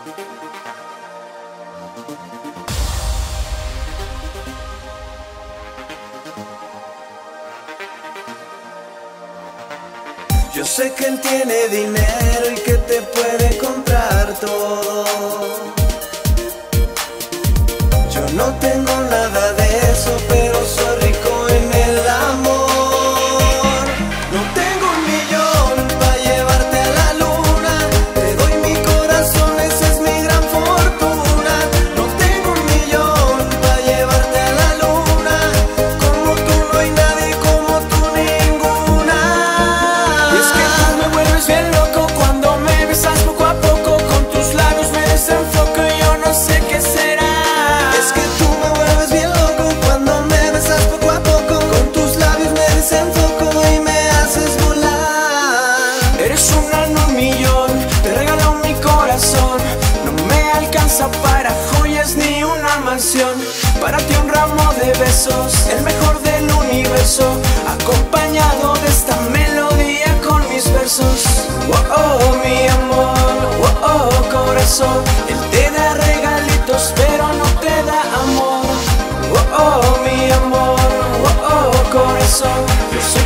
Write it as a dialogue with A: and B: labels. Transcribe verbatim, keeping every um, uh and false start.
A: Yo sé que él tiene dinero y que te puede comprar todo. Yo no tengo nada de eso, pero soy rico en el amor. No tengo un millón para llevarte a la luna, te doy mi corazón, esa es mi gran fortuna. No tengo un millón para llevarte a la luna, como tú no hay nadie, como tú ninguna. Y es que tú me vuelves bien loco cuando me besas poco a poco, con tus labios me desenfoco y yo no sé qué será. Es que tú me vuelves bien loco cuando me besas poco a poco, con tus labios me desenfoco y me haces volar. Eres una en un millón, te regalo mi corazón. No me alcanza para joyas ni una mansión, para ti un ramo de besos, el mejor del universo, acompañado de esta melodía con mis versos. Oh, oh, mi amor, oh, oh, corazón. Él te da regalitos pero no te da amor. Oh, oh, mi amor, oh, oh, corazón. Yo soy